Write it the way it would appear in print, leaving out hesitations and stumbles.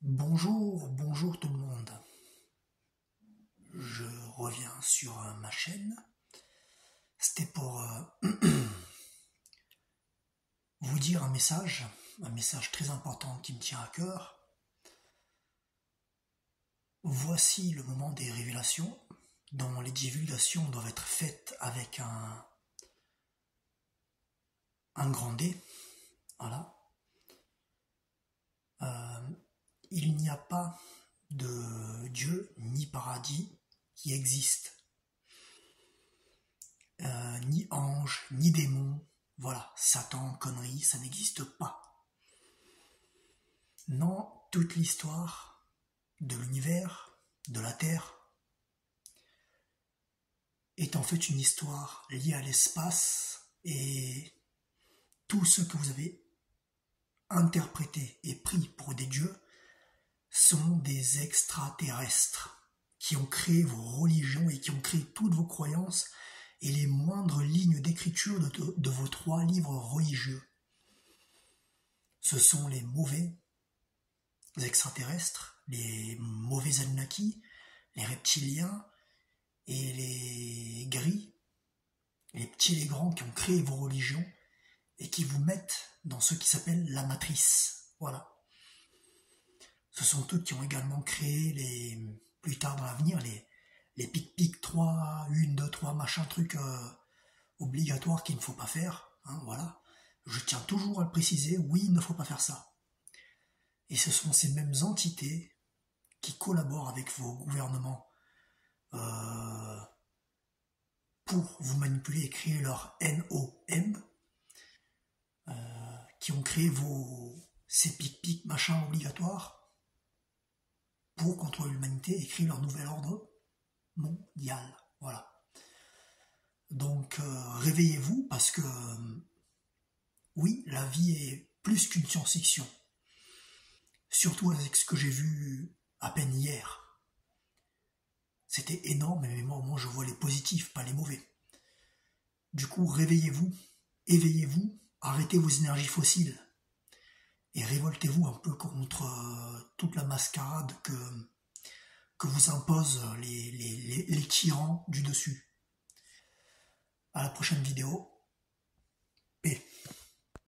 Bonjour, bonjour tout le monde. Je reviens sur ma chaîne. C'était pour vous dire un message très important qui me tient à cœur. Voici le moment des révélations, dont les divulgations doivent être faites avec un grand D. Voilà. Il n'y a pas de Dieu ni paradis qui existe. Ni ange, ni démon. Voilà, Satan, conneries, ça n'existe pas. Non, toute l'histoire de l'univers, de la Terre, est en fait une histoire liée à l'espace et tout ce que vous avez interprété et pris pour des dieux sont des extraterrestres qui ont créé vos religions et qui ont créé toutes vos croyances et les moindres lignes d'écriture de vos 3 livres religieux. Ce sont les mauvais extraterrestres, les mauvais Anunnaki, les reptiliens et les gris, les petits et les grands qui ont créé vos religions et qui vous mettent dans ce qui s'appelle la matrice. Voilà. Ce sont eux qui ont également créé plus tard dans l'avenir, les pic-pic 3, 1, 2, 3, machin truc obligatoire qu'il ne faut pas faire. Hein, voilà. Je tiens toujours à le préciser, oui, il ne faut pas faire ça. Et ce sont ces mêmes entités qui collaborent avec vos gouvernements pour vous manipuler et créer leur NOM, qui ont créé ces pic-pic machins obligatoires pour contrôler l'humanité et créer leur nouvel ordre mondial. Voilà. Donc réveillez-vous parce que oui, la vie est plus qu'une science-fiction. Surtout avec ce que j'ai vu à peine hier. C'était énorme, mais moi au moins je vois les positifs, pas les mauvais. Du coup, réveillez-vous, éveillez-vous, arrêtez vos énergies fossiles et révoltez-vous un peu contre toute la mascarade que vous imposent les tyrans du dessus. À la prochaine vidéo. Paix.